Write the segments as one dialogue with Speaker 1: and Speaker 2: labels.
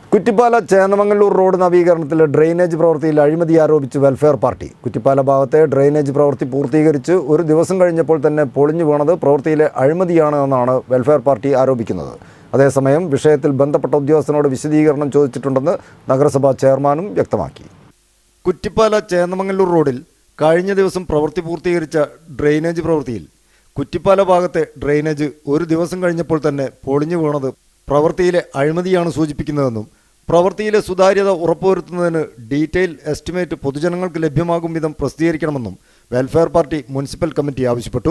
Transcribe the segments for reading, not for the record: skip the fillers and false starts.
Speaker 1: Kuttippala Chennamangallur road നവീകരണത്തിലെ drainage പ്രവൃത്തിയിൽ അഴിമതി ആരോപിച്ച് വെൽഫെയർ പാർട്ടി. കുറ്റിപ്പാല ഭാഗത്തെ ഡ്രെയിനേജ് പ്രവൃത്തി പൂർത്തീകരിച്ച് ഒരു ദിവസം കഴിഞ്ഞപ്പോൾ തന്നെ പൊളിഞ്ഞു വീണത് പ്രവൃത്തിയിലെ അഴിമതിയാണ് എന്നാണ് വെൽഫെയർ പാർട്ടി ആരോപിക്കുന്നത്. അതേസമയം വിഷയത്തിൽ ബന്ധപ്പെട്ട ഉദ്യോഗസ്ഥനോട് വിശദീകരണം ചോദിച്ചിട്ടുണ്ടെന്ന് നഗരസഭാ ചെയർമാനും വ്യക്തമാക്കി. കുറ്റിപ്പാല ചേന്നമംഗല്ലൂർ റോഡിൽ കഴിഞ്ഞ ദിവസം പ്രവൃത്തി പൂർത്തീകരിച്ച ഡ്രെയിനേജ് പ്രവൃത്തിയിൽ കുറ്റിപ്പാല ഭാഗത്തെ ഡ്രെയിനേജ് ഒരു ദിവസം കഴിഞ്ഞപ്പോൾ തന്നെ പൊളിഞ്ഞു വീണത് പ്രവൃത്തിയിലെ അഴിമതിയാണ് സൂചിപ്പിക്കുന്നതെന്നും പ്രവൃത്തിയിലെ സുതാര്യത ഉറപ്പുവരുത്തുന്നതിന് ഡീറ്റെയിൽ എസ്റ്റിമേറ്റ് പൊതുജനങ്ങൾക്ക് ലഭ്യമാകും വിധം പ്രസിദ്ധീകരിക്കണമെന്നും വെൽഫെയർ പാർട്ടി മുനിസിപ്പൽ കമ്മിറ്റി ആവശ്യപ്പെട്ടു.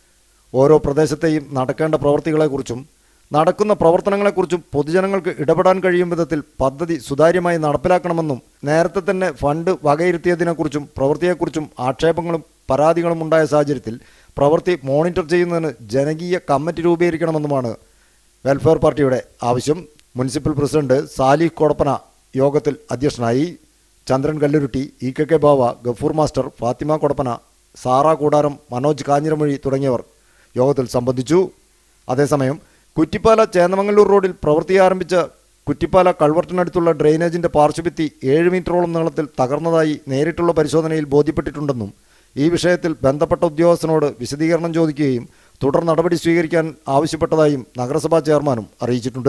Speaker 1: ഓരോ പ്രദേശത്തെയും നടക്കേണ്ട പ്രവൃത്തികളെക്കുറിച്ചും നടക്കുന്ന പ്രവർത്തനങ്ങളെക്കുറിച്ചും പൊതുജനങ്ങൾക്ക് ഇടപെടാൻ കഴിയും വിധത്തിൽ പദ്ധതി സുതാര്യമായി നടപ്പിലാക്കണമെന്നും നേരത്തെ തന്നെ ഫണ്ട് വകയിരുത്തിയതിനെക്കുറിച്ചും പ്രവൃത്തിയെക്കുറിച്ചും ആക്ഷേപങ്ങളും പരാതികളും ഉണ്ടായ സാഹചര്യത്തിൽ പ്രവൃത്തി മോണിറ്റർ ചെയ്യുന്നതിന് ജനകീയ കമ്മിറ്റി രൂപീകരിക്കണമെന്നുമാണ് വെൽഫെയർ പാർട്ടിയുടെ ആവശ്യം. മുനിസിപ്പൽ പ്രസിഡന്റ് സാലിഹ് കൊടപ്പന യോഗത്തിൽ അധ്യക്ഷനായി. ചന്ദ്രൻ കല്ലുരുട്ടി, ഇ.കെ. ബാവ, ഗഫൂർ മാസ്റ്റർ, ഫാത്തിമ കൊടപ്പന, സാറ കൂടാരം, മനോജ് കാഞ്ഞിരമൊഴി തുടങ്ങിയവർ യോഗത്തിൽ സംബന്ധിച്ചു. അതേസമയം കുറ്റിപ്പാല ചേന്നമംഗല്ലൂർ റോഡിൽ പ്രവൃത്തി ആരംഭിച്ച കുറ്റിപ്പാല കൾവർട്ടിനടുത്തുള്ള ഡ്രെയിനേജിൻ്റെ പാർശ്വഭിത്തി 7 മീറ്ററോളം നീളത്തിൽ തകർന്നതായി നേരിട്ടുള്ള പരിശോധനയിൽ ബോധ്യപ്പെട്ടിട്ടുണ്ടെന്നും ഈ വിഷയത്തിൽ ബന്ധപ്പെട്ട ഉദ്യോഗസ്ഥനോട് വിശദീകരണം ചോദിക്കുകയും തുടർ നടപടി സ്വീകരിക്കാൻ ആവശ്യപ്പെട്ടതായും നഗരസഭാ ചെയർമാനും അറിയിച്ചിട്ടുണ്ട്.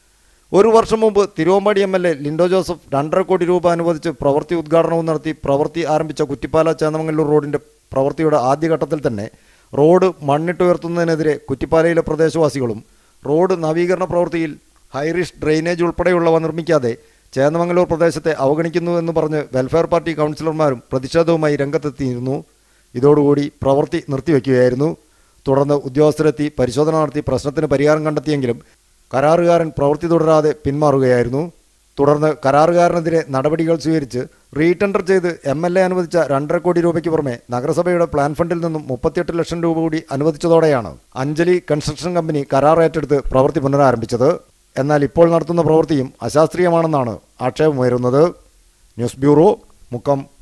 Speaker 1: ഒരു വർഷം മുമ്പ് തിരുവമ്പാടി MLA ലിൻഡോ ജോസഫ് 2.5 കോടി രൂപ അനുവദിച്ച് പ്രവൃത്തി ഉദ്ഘാടനവും നടത്തി പ്രവൃത്തി ആരംഭിച്ച കുറ്റിപ്പാല ചേന്നമംഗല്ലൂർ റോഡിൻ്റെ പ്രവൃത്തിയുടെ ആദ്യഘട്ടത്തിൽ തന്നെ റോഡ് മണ്ണിട്ടുയർത്തുന്നതിനെതിരെ കുറ്റിപ്പാലയിലെ പ്രദേശവാസികളും റോഡ് നവീകരണ പ്രവൃത്തിയിൽ ഹൈറിഷ് ഡ്രെയിനേജ് ഉൾപ്പെടെയുള്ളവ നിർമ്മിക്കാതെ ചേന്നമംഗല്ലൂർ പ്രദേശത്തെ അവഗണിക്കുന്നു എന്ന് പറഞ്ഞ് വെൽഫെയർ പാർട്ടി കൗൺസിലർമാരും പ്രതിഷേധവുമായി രംഗത്തെത്തിയിരുന്നു. ഇതോടുകൂടി പ്രവൃത്തി നിർത്തിവെക്കുകയായിരുന്നു. തുടർന്ന് ഉദ്യോഗസ്ഥരെത്തി പരിശോധന നടത്തി പ്രശ്നത്തിന് പരിഹാരം കണ്ടെത്തിയെങ്കിലും കരാറുകാരൻ പ്രവൃത്തി തുടരാതെ പിന്മാറുകയായിരുന്നു. തുടർന്ന് കരാറുകാരനെതിരെ നടപടികൾ സ്വീകരിച്ച് റീടെൻഡർ ചെയ്ത് MLA അനുവദിച്ച 2.5 കോടി രൂപയ്ക്ക് പുറമെ നഗരസഭയുടെ പ്ലാൻ ഫണ്ടിൽ നിന്നും 38 ലക്ഷം രൂപ കൂടി അനുവദിച്ചതോടെയാണ് അഞ്ജലി കൺസ്ട്രക്ഷൻ കമ്പനി കരാർ ഏറ്റെടുത്ത് പ്രവൃത്തി പുനരാരംഭിച്ചത്. എന്നാൽ ഇപ്പോൾ നടത്തുന്ന പ്രവൃത്തിയും അശാസ്ത്രീയമാണെന്നാണ് ആക്ഷേപമുയരുന്നത്. News bureau, Mukkam.